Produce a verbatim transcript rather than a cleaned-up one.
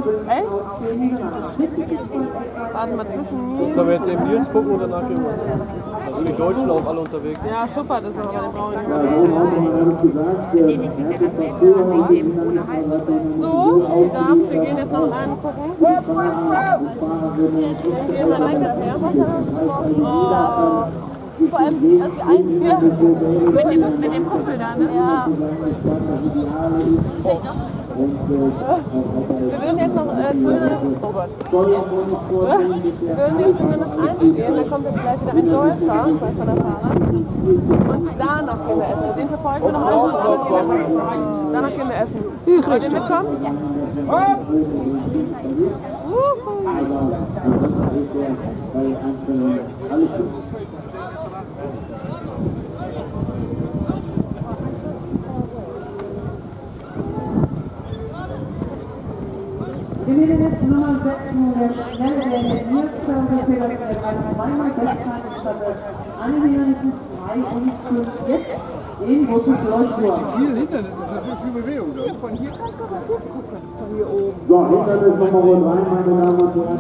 Echt? Warte mal, zwischen Nils. Können wir jetzt eben Nils gucken und danach gehen wir. Da sind die Deutschen auch alle unterwegs. Ja, Schuppert ist noch, aber den brauchen wir nicht mehr. So, darf, wir gehen jetzt noch einen gucken. Gehen wir rein jetzt her. Vor allem, dass wir eins hier. Mit dem, mit dem Kumpel da, ne? Ja. Wir würden jetzt noch äh, zu Hindernis, Robert. Wir würden jetzt zumindest eingehen, dann kommt jetzt gleich wieder ein Deutscher, von der Fahrer. Und danach gehen wir essen. Den verfolgen wir noch einmal und danach gehen wir essen. Ich Wollt ihr mitkommen? Ja. Im Hindernis Nummer sechs, der schnelle der Nils, der Fehler mit eins zweimal Bestzeit statt einem Hindernis zwei und fünf jetzt in großes Leuchtturm. Viel Hindernis, das ist natürlich viel Bewegung. Von hier kannst du doch gut gucken, von hier oben. So, Hindernis Nummer drei, meine Damen und Herren.